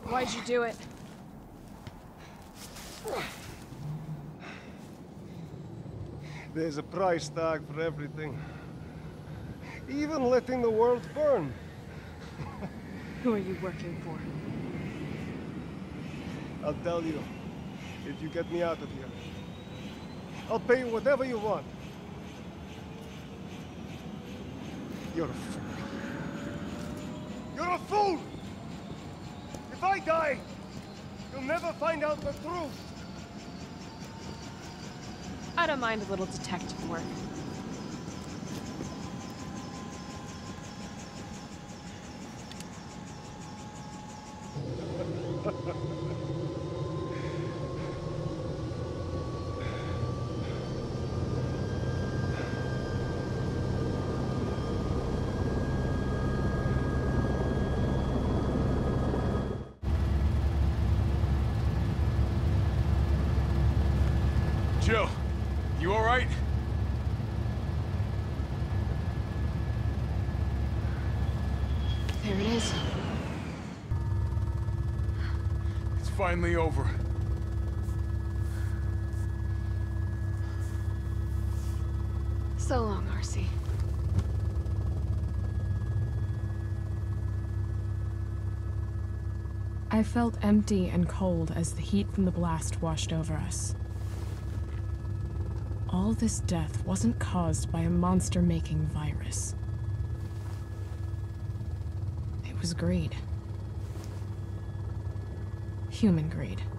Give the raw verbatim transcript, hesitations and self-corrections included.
Why'd you do it? There's a price tag for everything. Even letting the world burn. Who are you working for? I'll tell you, if you get me out of here. I'll pay you whatever you want. You're a fool. You're a fool! If I die, you'll never find out the truth. I don't mind a little detective work. Jill, you all right? There it is. It's finally over. So long, R C. I felt empty and cold as the heat from the blast washed over us. All this death wasn't caused by a monster-making virus. It was greed. Human greed.